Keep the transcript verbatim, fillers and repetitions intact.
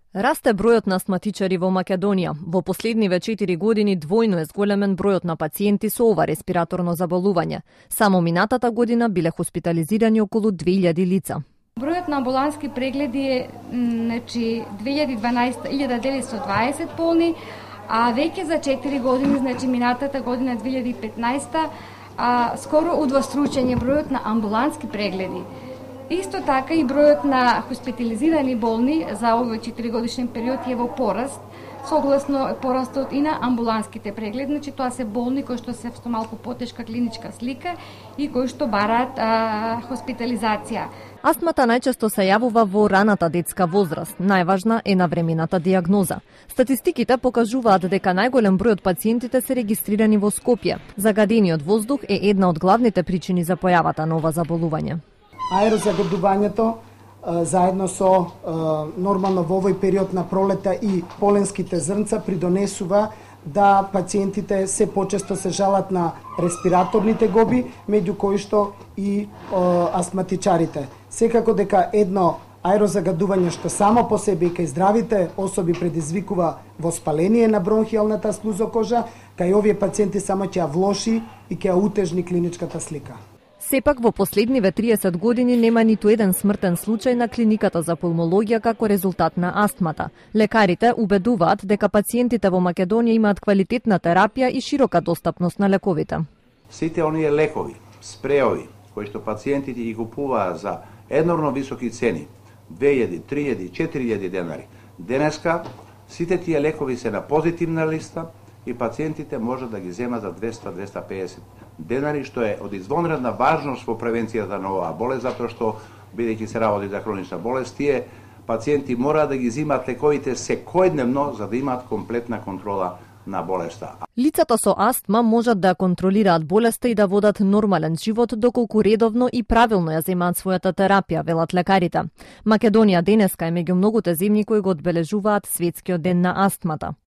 Расте бројот на астматичари во Македонија. Во последниве четири години двојно е зголемен бројот на пациенти со ова респираторно заболување. Само минатата година биле хоспитализирани околу две илјади лица. Бројот на амбулантски прегледи е значи две илјади и дванаесета илјада деветстотини и дваесет болни, а веќе за четири години, значи минатата година две илјади и петнаесета, а, скоро удвоstručен е бројот на амбулантски прегледи. Исто така и бројот на хоспитализирани болни за овој четиригодишен период е во пораст, согласно порастот и на амбулантските прегледи, значи тоа се болни кои што се со малку потешка клиничка слика и кои што бараат а, хоспитализација. Астмата најчесто се јавува во раната детска возраст. Најважна е навремената дијагноза. Статистиките покажуваат дека најголем број од пациентите се регистрирани во Скопје. Загадениот воздух е една од главните причини за појавата на ова заболување. Аерозагадувањето заедно со нормално во овој период на пролета и поленските зрнца придонесува да пациентите се почесто се жалат на респираторните гоби, меѓу кои што и астматичарите. Секако дека едно аерозагадување што само по себе и кај здравите особи предизвикува воспаление на бронхијалната слузокожа, кај овие пациенти само ќе ја влоши и ќе ја утежни клиничката слика. Сепак во последниве триесет години нема ниту еден смртен случај на клиниката за пулмологија како резултат на астмата. Лекарите убедуваат дека пациентите во Македонија имаат квалитетна терапија и широка достапност на лековите. Сите оние лекови, спреови, кои што пациентите ги купуваат за енормно високи цени, две илјади, три илјади, четири илјади денари, денеска сите тие лекови се на позитивна листа и пациентите може да ги земат за двеста до двеста и педесет денари, што е од извонредна важност во превенцијата на оваа болест, затоа што, бидејќи се работи за хронична болест, тие пациенти мора да ги земат лековите секојдневно за да имаат комплетна контрола на болеста. Лицата со астма можат да контролираат болеста и да водат нормален живот доколку редовно и правилно ја земаат својата терапија, велат лекарите. Македонија денеска е меѓу многуте земји кои го одбележуваат Светскиот ден на астмата.